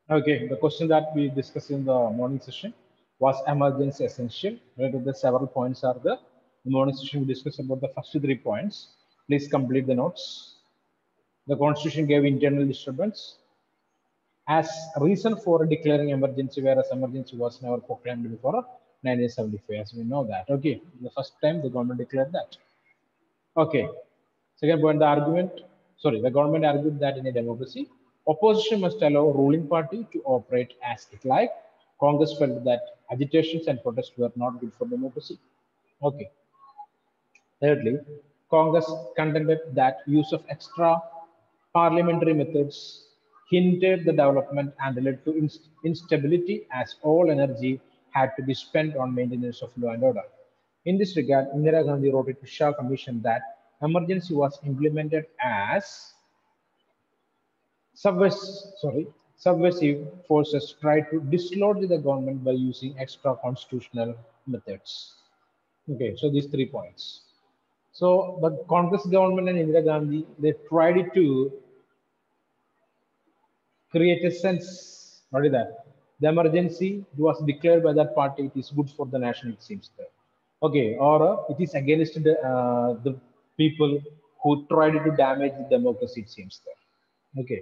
Okay, the question that we discussed in the morning session was emergency essential. Right, the several points are there. The morning session we discussed about the first 3 points. Please complete the notes. The constitution gave internal disturbance as reason for declaring emergency, whereas emergency was never proclaimed before 1975. As we know that. Okay, the first time the government declared that. Okay. Second point, the argument, sorry, the government argued that in a democracy, opposition must allow ruling party to operate as it like. Congress felt that agitations and protests were not good for democracy. Okay. Thirdly, Congress contended that use of extra parliamentary methods hindered the development and led to instability as all energy had to be spent on maintenance of law and order. In this regard, Indira Gandhi wrote to Shah Commission that emergency was implemented as subversive forces tried to dislodge the government by using extra constitutional methods. Okay, so these 3 points. So the Congress government and Indira Gandhi, they tried to create a sense. What is that? The emergency was declared by that party. It is good for the nation. It seems there. Okay, or it is against the people who tried to damage the democracy. It seems there. Okay.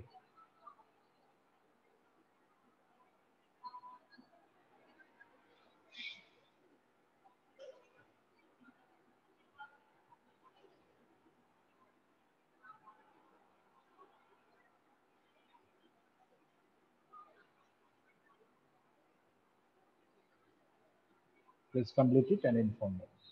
Please complete it and inform us.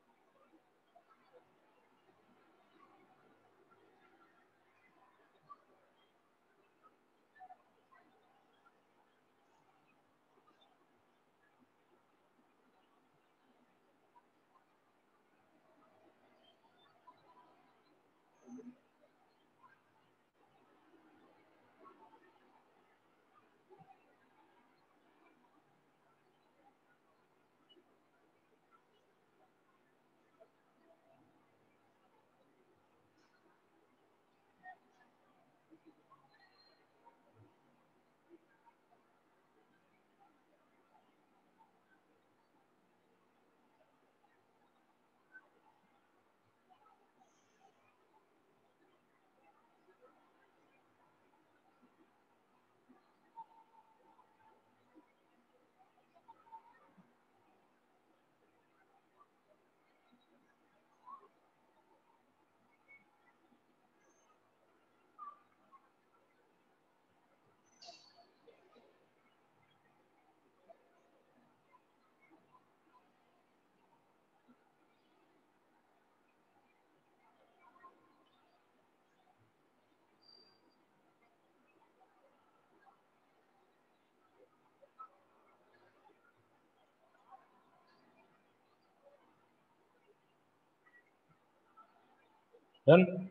Done.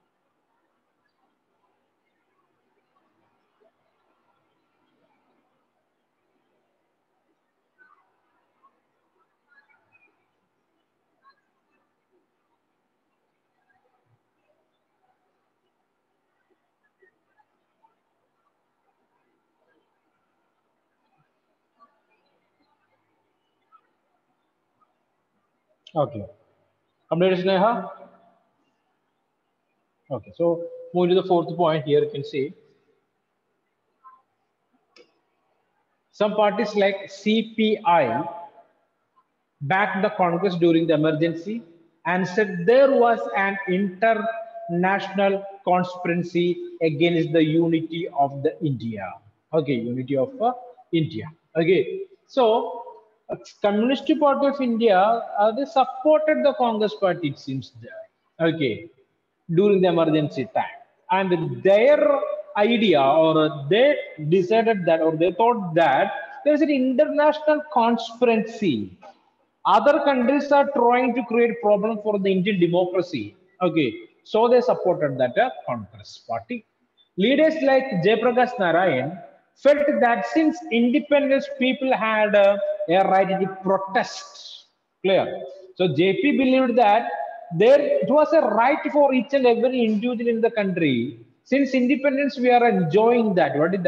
Okay. Complete, Sneha. Okay. So moving to the fourth point here, you can see some parties like CPI backed the Congress during the emergency and said there was an international conspiracy against the unity of the India. Okay, unity of India. Okay, so Communist Party of India, they supported the Congress Party. It seems there. Okay, during the emergency time, and their idea or they decided that or they thought that there is an international conspiracy, other countries are trying to create problem for the Indian democracy. Okay, so they supported that Congress party. Leaders like Jayaprakash Narayan felt that since independence, people had a right to protest. Clear. So JP believed that there it was a right for each and every individual in the country. Since independence, we are enjoying that. What is that?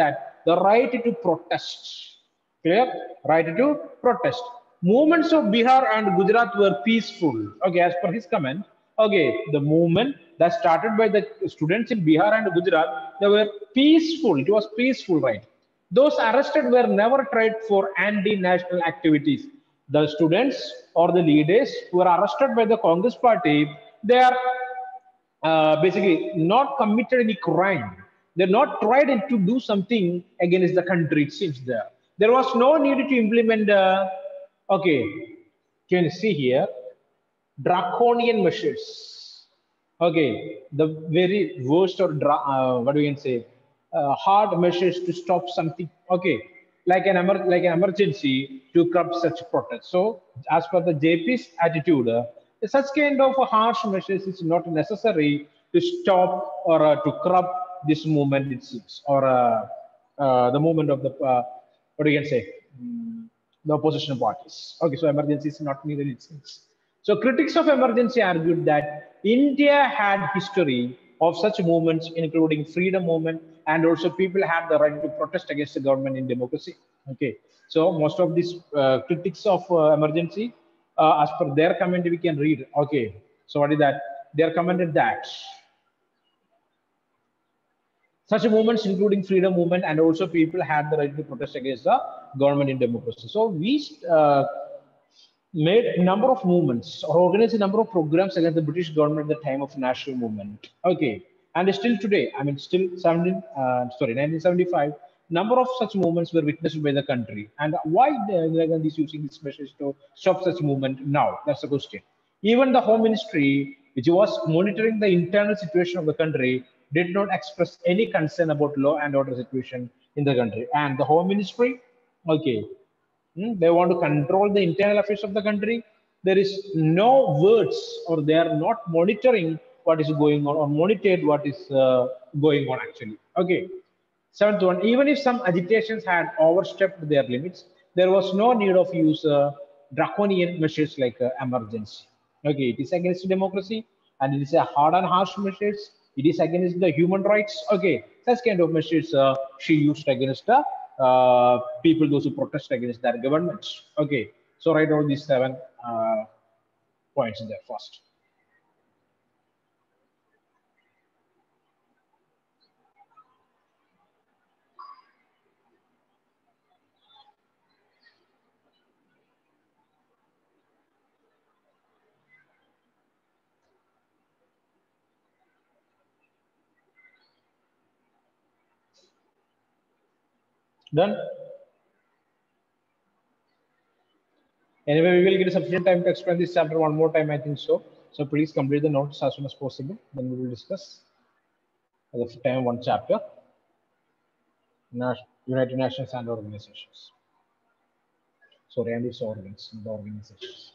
the right to protest. Clear? Right to protest. Movements of Bihar and Gujarat were peaceful. Okay, as per his comment. Okay, the movement that started by the students in Bihar and Gujarat, they were peaceful. It was peaceful, right? Those arrested were never tried for anti-national activities. The students or the leaders who were arrested by the Congress party, they are basically not committed any crime. They're not tried to do something against the country. It seems there. There was no need to implement. Okay, can you see here? Draconian measures. Okay, the very worst or what do we can say? Hard measures to stop something. Okay, like an emergency to curb such protests. So, as per the JP's attitude, such kind of harsh measures is not necessary to stop or to curb this movement. It seems, or the movement of the what do you can say? The opposition parties. Okay, so emergency is not needed. It seems. So critics of emergency argued that India had history of such movements, including freedom movement, and also people had the right to protest against the government in democracy. Okay, so most of these critics of emergency, as per their comment, we can read. Okay, so what is that? They are commented that such movements, including freedom movement, and also people had the right to protest against the government in democracy. So we made a number of movements or organized a number of programs against the British government at the time of national movement. Okay, and still today, I mean, still 1975, number of such movements were witnessed by the country. And why the Indira Gandhi is using these measures to stop such movement now? That's the question. Even the Home Ministry, which was monitoring the internal situation of the country, did not express any concern about law and order situation in the country. And the Home Ministry, okay, they want to control the internal affairs of the country. There is no words, or they are not monitoring what is going on, or monitored what is going on actually. Okay. Seventh one, even if some agitations had overstepped their limits, there was no need of use draconian measures like emergency. Okay, it is against democracy, and it is a hard and harsh measures. It is against the human rights. Okay, such kind of measures she used against the people, those who protest against their governments. Okay, so write down these seven points in there first. Done. Anyway, we will get sufficient time to explain this chapter one more time, I think so. So please complete the notes as soon as possible. Then we will discuss the time one chapter, United Nations and organizations. Sorry, and its organs, the organizations.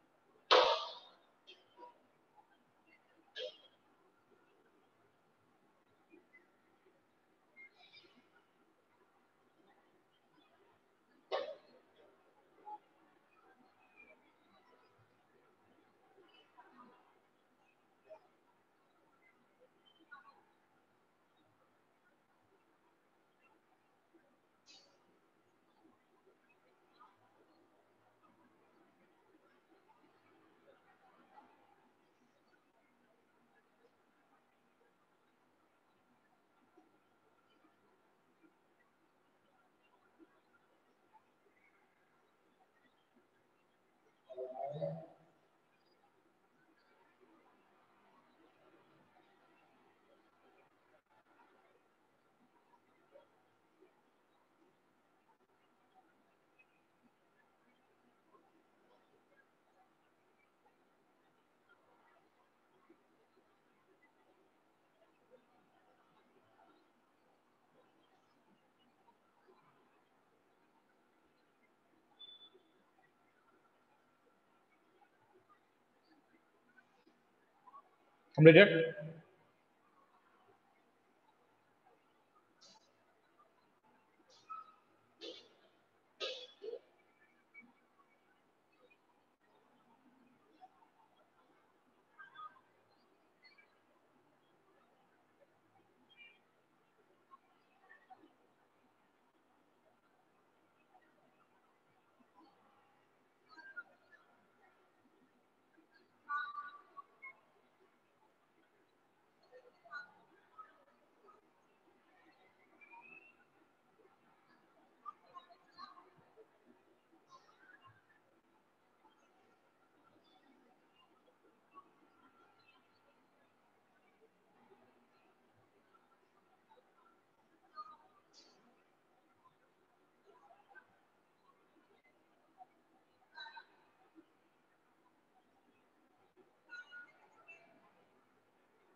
Completed?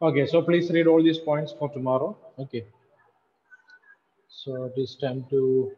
Okay, so please read all these points for tomorrow. Okay. So it is time to